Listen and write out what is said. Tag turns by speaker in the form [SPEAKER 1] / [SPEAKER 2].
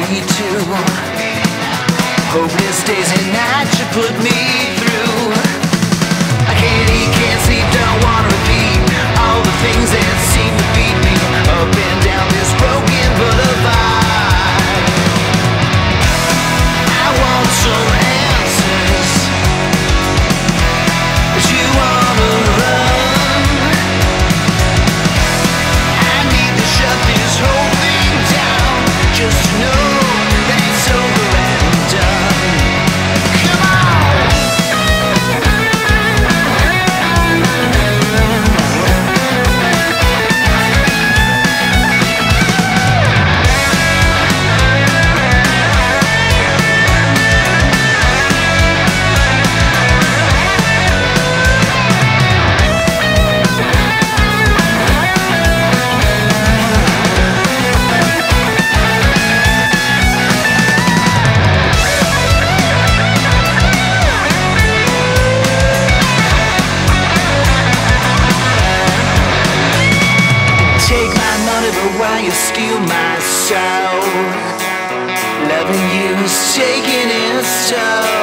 [SPEAKER 1] me too. Hopeless days and nights you put me through. I can't eat, can't sleep, don't wanna repeat all the things that seem to beat me up and down this broken boulevard. I want some answers, but you wanna run. I need to shut this whole thing down, just to know that it's over and done. Come on! Take my money, but why you steal my soul? Loving you is taking its toll.